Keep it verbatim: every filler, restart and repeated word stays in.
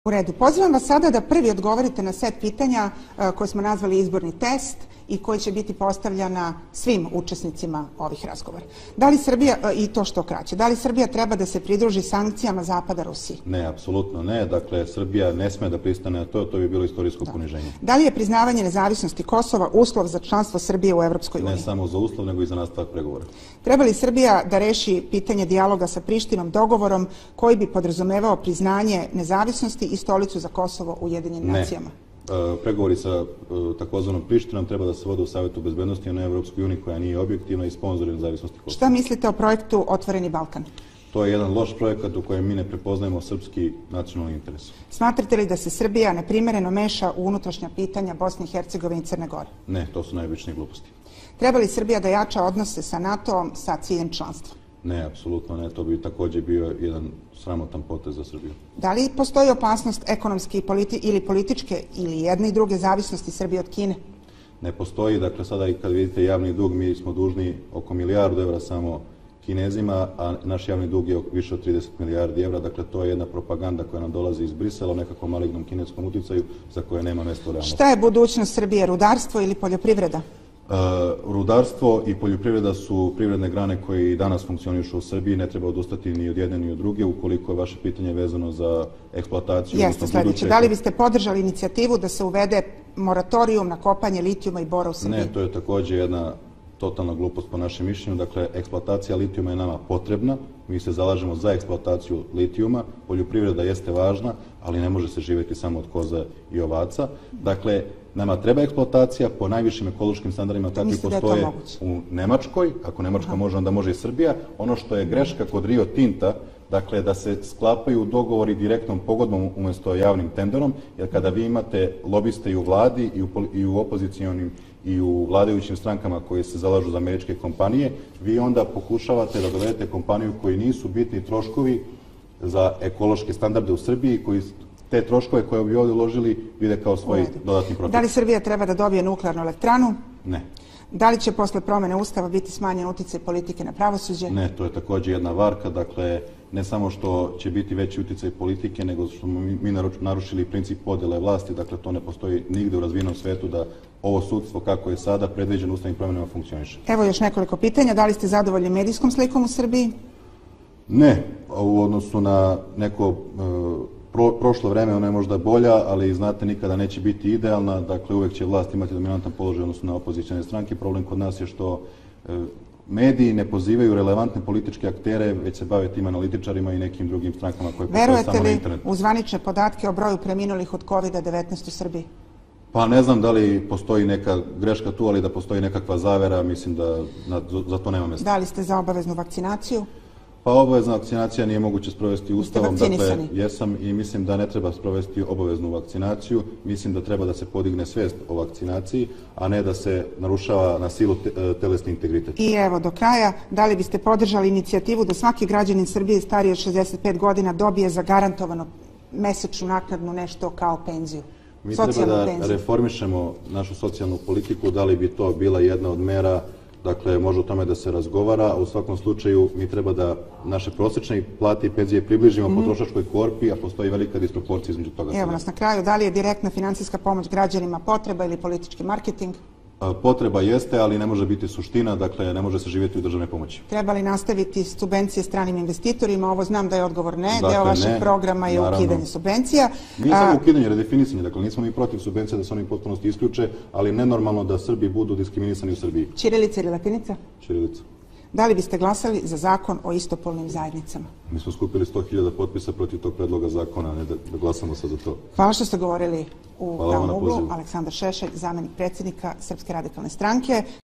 U redu. Pozivam vas sada da prvi odgovorite na set pitanja koje smo nazvali izborni test i koji će biti postavljana svim učesnicima ovih razgovora. Da li Srbija, i to što kraće, da li Srbija treba da se pridruži sankcijama Zapada Rusiji? Ne, apsolutno ne. Dakle, Srbija ne sme da pristane na to, to bi bilo istorijsko poniženje. Da li je priznavanje nezavisnosti Kosova uslov za članstvo Srbije u Evropskoj uniji? Ne samo za uslov, nego i za nastavak pregovora. Treba li Srbija da reši pitanje dijaloga sa Prištinom dogovorom koji bi podrazumevao priznanje nezavisnosti i stolicu za Kosovo u Ujedinjenim nacijama? Pregovori sa takozvanom Prištinom treba da se vode u Savetu bezbednosti, a ne Evropskoj uniji koja nije objektivna i sponzor nezavisnosti Kosova. Šta mislite o projektu Otvoreni Balkan? To je jedan loš projekat u kojem mi ne prepoznajemo srpski nacionalni interes. Smatrate li da se Srbija neprimereno meša u unutrašnja pitanja Bosne i Hercegovine i Crne Gore? Ne, to su najobičnije gluposti. Treba li Srbija da jača odnose sa NATO-om sa ciljem članstva? Ne, apsolutno ne. To bi također bio jedan sramotan potez za Srbiju. Da li postoji opasnost ekonomske ili političke ili jedne i druge zavisnosti Srbije od Kine? Ne postoji. Dakle, sada i kad vidite javni dug, mi smo dužni oko milijardu evra samo Kinezima, a naš javni dug je više od trideset milijardi evra. Dakle, to je jedna propaganda koja nam dolazi iz Brisela o nekakvom malignom kineskom uticaju za koje nema mesta u realnosti. Šta je budućnost Srbije, rudarstvo ili poljoprivreda? Rudarstvo i poljoprivreda su privredne grane koje i danas funkcionišu u Srbiji. Ne treba odustati ni od jedne ni od druge, ukoliko je vaše pitanje vezano za eksploataciju. Jeste, sljedeće. Da li biste podržali inicijativu da se uvede moratorijum na kopanje litijuma i bora u Srbiji? Ne, to je također jedna totalna glupost po našem mišljenju. Dakle, eksploatacija litijuma je nama potrebna. Mi se zalažemo za eksploataciju litijuma. Poljoprivreda jeste važna, ali ne može se živjeti samo od koza i ovaca. Dakle, nama treba eksploatacija po najvišim ekološkim standardima kakvi postoje u Nemačkoj. Ako Nemačka može, onda može i Srbija. Ono što je greška kod Rio Tinta, dakle da se sklapaju dogovori direktnom pogodbom umjesto javnim tenderom, jer kada vi imate lobiste i u vladi i u opozicijonim i u vladajućim strankama koji se zalažu za američke kompanije, vi onda pokušavate da dovedete kompaniju koji nisu bitni troškovi za ekološke standarde u Srbiji, koji te troškove koje bi ovdje uložili vide kao svoj dodatni profit. Da li Srbija treba da dobije nuklearnu elektranu? Ne. Da li će posle promene Ustava biti smanjen uticaj politike na pravosuđe? Ne, to je također jedna varka. Dakle, ne samo što će biti veći uticaj politike, nego što smo mi narušili princip podjele vlasti. Dakle, to ne postoji nigde u razvijenom svetu da ovo sudstvo kako je sada predviđeno ustavnim promjenama funkcioniše. Evo još nekoliko pitanja. Da li ste zadovoljni medijskom slikom u Srbiji? Ne, u odnosu na neko Pro, prošlo vreme ona je možda bolja, ali znate nikada neće biti idealna. Dakle, uvek će vlast imati dominantan položaj odnosno na opozicione stranke. Problem kod nas je što e, mediji ne pozivaju relevantne političke aktere, već se bave tim analitičarima i nekim drugim strankama koje postoje samo na internetu. Verujete li u zvanične podatke o broju preminulih od kovida devetnaest u Srbiji? Pa ne znam da li postoji neka greška tu, ali da postoji nekakva zavera, mislim da na, za to nema mjesta. Da li ste za obaveznu vakcinaciju? Pa obavezna vakcinacija nije moguće sprovesti Ustavom, dakle jesam i mislim da ne treba sprovesti obaveznu vakcinaciju, mislim da treba da se podigne svest o vakcinaciji, a ne da se narušava na silu te, telesni integritet. I evo do kraja, da li biste podržali inicijativu da svaki građanin Srbije stariji od šezdeset pet godina dobije zagarantovano mesečnu naknadnu nešto kao penziju? Mi treba da reformišemo našu socijalnu politiku, da li bi to bila jedna od mera. Dakle, može o tome da se razgovara, a u svakom slučaju mi treba da naše prosječne plate i penzije približimo mm-hmm. potrošačkoj korpi, a postoji velika disproporcija između toga. Evo nas na kraju, da li je direktna finansijska pomoć građanima potreba ili politički marketing? Potreba jeste, ali ne može biti suština, dakle ne može se živjeti u državne pomoći. Treba li nastaviti subvencije stranim investitorima? Ovo znam da je odgovor ne, dakle, deo vašeg ne, programa je naravno. Ukidanje subvencija. Nije samo ukidanje, redefinisanje, dakle nismo mi protiv subvencija da se oni potpunosti isključe, ali nenormalno da Srbi budu diskriminisani u Srbiji. Ćirilica ili latinica? Ćirilica. Da li biste glasali za zakon o istopolnim zajednicama? Mi smo skupili sto hiljada potpisa protiv tog predloga zakona, ne da, da glasamo sad za to. Hvala što ste govorili u Pravom uglu. Aleksandar Šešelj, zamenik predsjednika Srpske radikalne stranke.